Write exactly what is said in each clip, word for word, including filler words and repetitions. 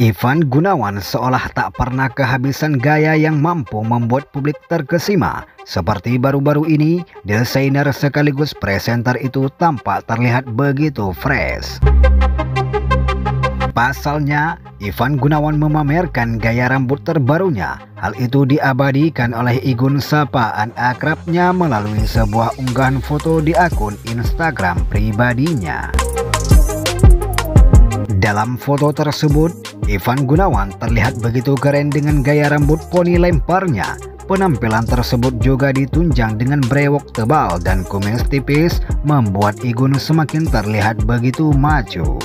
Ivan Gunawan seolah tak pernah kehabisan gaya yang mampu membuat publik terkesima. Seperti baru-baru ini, desainer sekaligus presenter itu tampak terlihat begitu fresh. Pasalnya, Ivan Gunawan memamerkan gaya rambut terbarunya. Hal itu diabadikan oleh Igun sapaan akrabnya melalui sebuah unggahan foto di akun Instagram pribadinya. Dalam foto tersebut, Ivan Gunawan terlihat begitu keren dengan gaya rambut poni lemparnya. Penampilan tersebut juga ditunjang dengan brewok tebal dan kumis tipis, membuat Igun semakin terlihat begitu maju.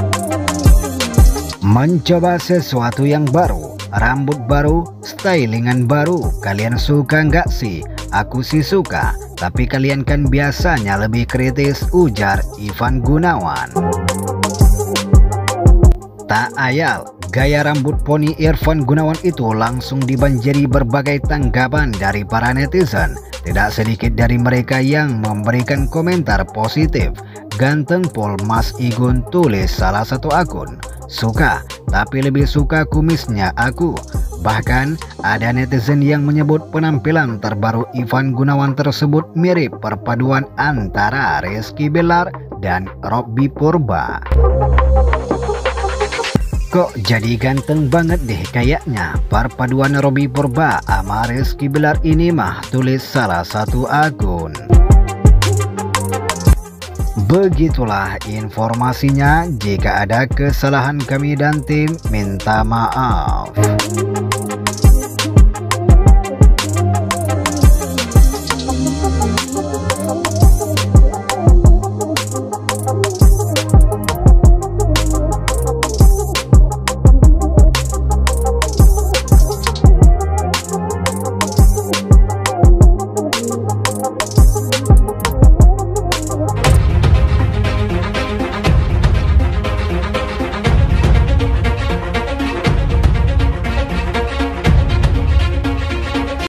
Mencoba sesuatu yang baru, rambut baru, stylingan baru, kalian suka nggak sih? Aku sih suka, tapi kalian kan biasanya lebih kritis, ujar Ivan Gunawan. Tak ayal, gaya rambut poni Ivan Gunawan itu langsung dibanjiri berbagai tanggapan dari para netizen. Tidak sedikit dari mereka yang memberikan komentar positif. Ganteng pol Mas Igun, tulis salah satu akun. Suka, tapi lebih suka kumisnya aku. Bahkan ada netizen yang menyebut penampilan terbaru Ivan Gunawan tersebut mirip perpaduan antara Rizky Bilar dan Robby Purba. Kok jadi ganteng banget deh kayaknya perpaduan Robby Purba sama Rizky Bilar ini mah, tulis salah satu akun. Begitulah informasinya. Jika ada kesalahan kami dan tim minta maaf.